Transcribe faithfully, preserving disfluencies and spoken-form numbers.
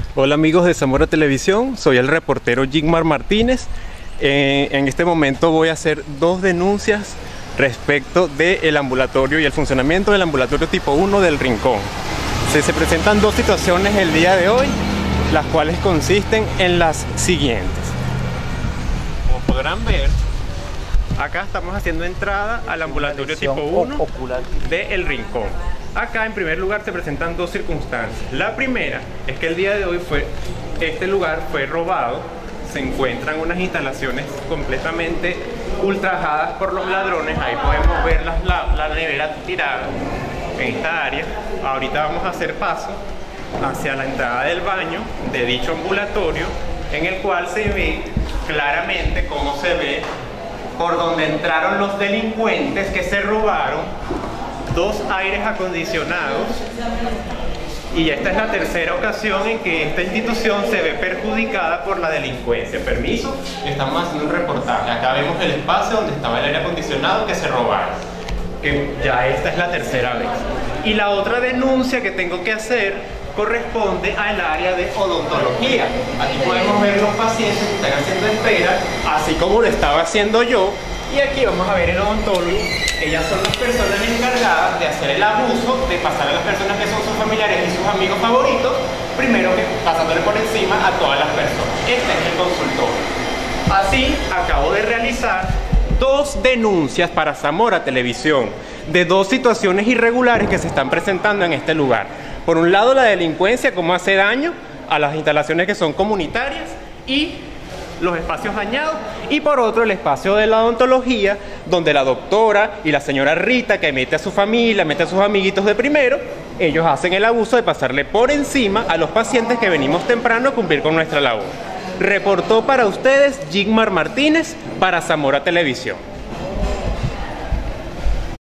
Hola amigos de Zamora Televisión, soy el reportero Jigmar Martínez. Eh, en este momento voy a hacer dos denuncias respecto del ambulatorio y el funcionamiento del ambulatorio tipo uno del Rincón. Se, se presentan dos situaciones el día de hoy, las cuales consisten en las siguientes. Como podrán ver, acá estamos haciendo entrada al ambulatorio tipo uno de El Rincón. Acá en primer lugar se presentan dos circunstancias. La primera es que el día de hoy fue, este lugar fue robado. Se encuentran unas instalaciones completamente ultrajadas por los ladrones. Ahí podemos ver la, la, la nevera tirada en esta área. Ahorita vamos a hacer paso hacia la entrada del baño de dicho ambulatorio, en el cual se ve claramente cómo se ve por donde entraron los delincuentes que se robaron dos aires acondicionados. Y esta es la tercera ocasión en que esta institución se ve perjudicada por la delincuencia. Permiso, estamos haciendo un reportaje. Acá vemos el espacio donde estaba el aire acondicionado que se robaron, que ya esta es la tercera vez. Y la otra denuncia que tengo que hacer corresponde al área de odontología. Aquí podemos ver los pacientes que están haciendo espera, así como lo estaba haciendo yo. Y aquí vamos a ver el odontólogo. Ellas son las personas encargadas de hacer el abuso, de pasar a las personas que son sus familiares y sus amigos favoritos, primero que pasándole por encima a todas las personas. Este es el consultorio. Así, acabo de realizar dos denuncias para Zamora Televisión de dos situaciones irregulares que se están presentando en este lugar. Por un lado, la delincuencia, cómo hace daño a las instalaciones que son comunitarias y los espacios dañados, y por otro el espacio de la odontología, donde la doctora y la señora Rita, que mete a su familia, mete a sus amiguitos de primero, ellos hacen el abuso de pasarle por encima a los pacientes que venimos temprano a cumplir con nuestra labor. Reportó para ustedes Jigmar Martínez para Zamora Televisión.